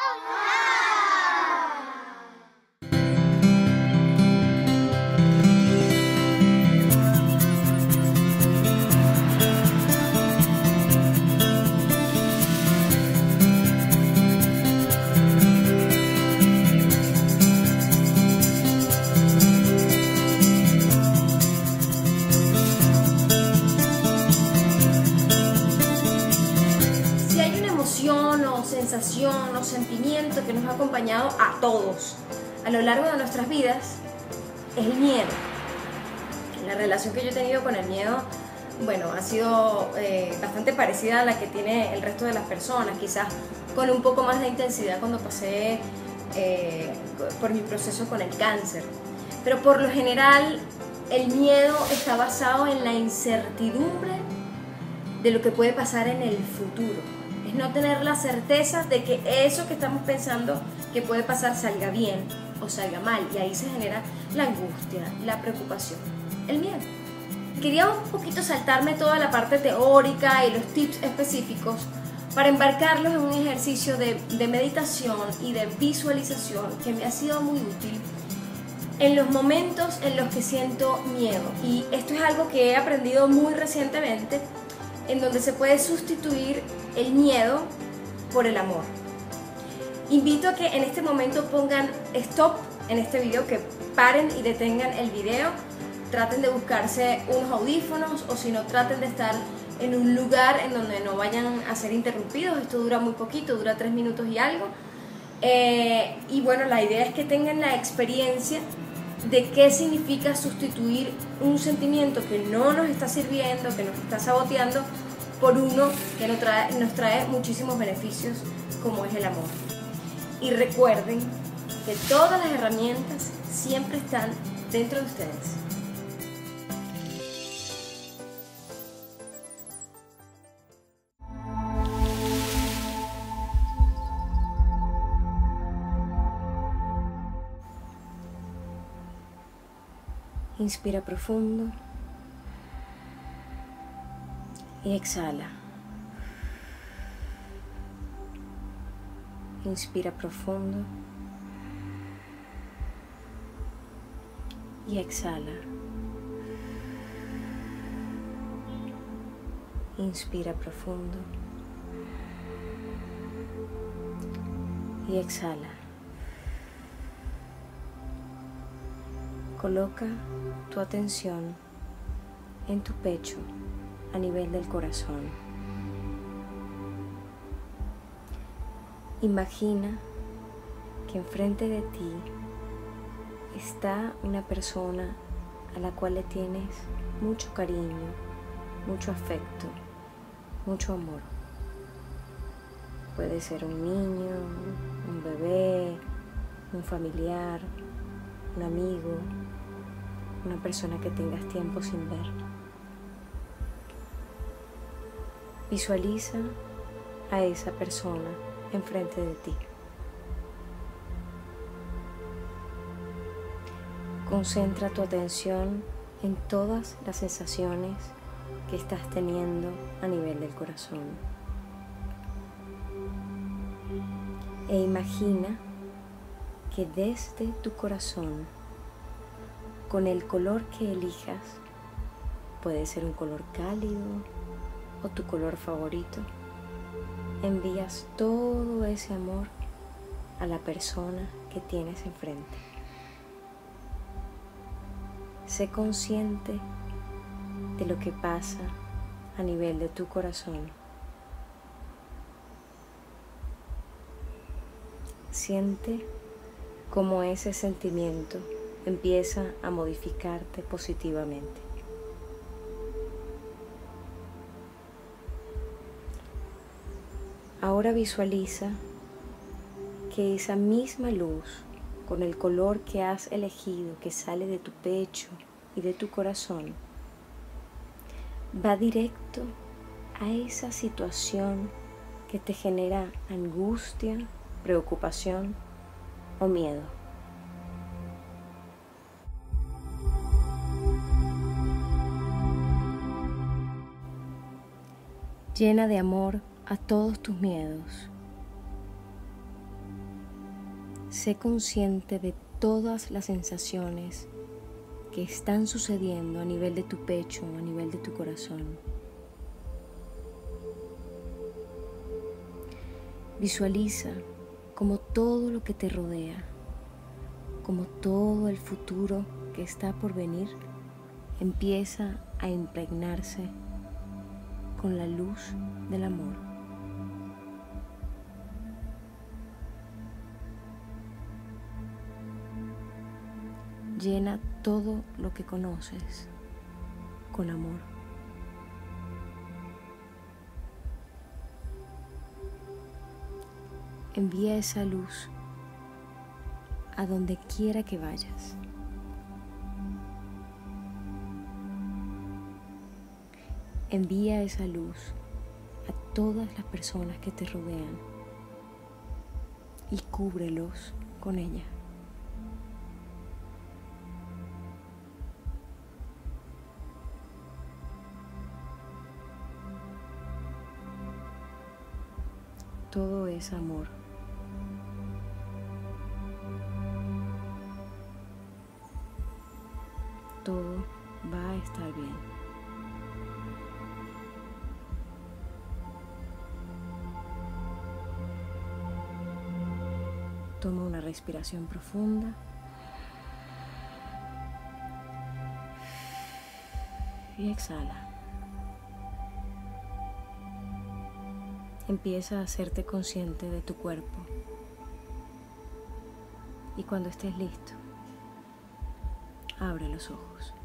O sensación o sentimiento que nos ha acompañado a todos a lo largo de nuestras vidas es el miedo. La relación que yo he tenido con el miedo, bueno, ha sido bastante parecida a la que tiene el resto de las personas, quizás con un poco más de intensidad cuando pasé por mi proceso con el cáncer. Pero por lo general el miedo está basado en la incertidumbre de lo que puede pasar en el futuro. Es no tener la certeza de que eso que estamos pensando que puede pasar salga bien o salga mal, y ahí se genera la angustia, la preocupación, el miedo. Quería un poquito saltarme toda la parte teórica y los tips específicos para embarcarlos en un ejercicio de meditación y de visualización que me ha sido muy útil en los momentos en los que siento miedo. Y esto es algo que he aprendido muy recientemente, en donde se puede sustituir el miedo por el amor. Invito a que en este momento pongan stop en este video, que paren y detengan el video, traten de buscarse unos audífonos, o si no, traten de estar en un lugar en donde no vayan a ser interrumpidos. Esto dura muy poquito, dura 3 minutos y algo. Y bueno, la idea es que tengan la experiencia de qué significa sustituir un sentimiento que no nos está sirviendo, que nos está saboteando, por uno que nos trae muchísimos beneficios, como es el amor. Y recuerden que todas las herramientas siempre están dentro de ustedes. Inspira profundo y exhala. Inspira profundo y exhala. Inspira profundo y exhala. Coloca tu atención en tu pecho a nivel del corazón. Imagina que enfrente de ti está una persona a la cual le tienes mucho cariño, mucho afecto, mucho amor. Puede ser un niño, un bebé, un familiar, un amigo, una persona que tengas tiempo sin ver. Visualiza a esa persona enfrente de ti. Concentra tu atención en todas las sensaciones que estás teniendo a nivel del corazón. E imagina que desde tu corazón, con el color que elijas, puede ser un color cálido o tu color favorito, envías todo ese amor a la persona que tienes enfrente. Sé consciente de lo que pasa a nivel de tu corazón. Siente cómo ese sentimiento empieza a modificarte positivamente. Ahora visualiza que esa misma luz, con el color que has elegido, que sale de tu pecho y de tu corazón, va directo a esa situación que te genera angustia, preocupación o miedo. Llena de amor a todos tus miedos. Sé consciente de todas las sensaciones que están sucediendo a nivel de tu pecho, a nivel de tu corazón. Visualiza como todo lo que te rodea, como todo el futuro que está por venir, empieza a impregnarse con la luz del amor. Llena todo lo que conoces con amor. Envía esa luz a donde quiera que vayas. Envía esa luz a todas las personas que te rodean y cúbrelos con ella. Todo es amor. Todo va a estar bien. Toma una respiración profunda. Y exhala. Empieza a hacerte consciente de tu cuerpo. Y cuando estés listo, abre los ojos.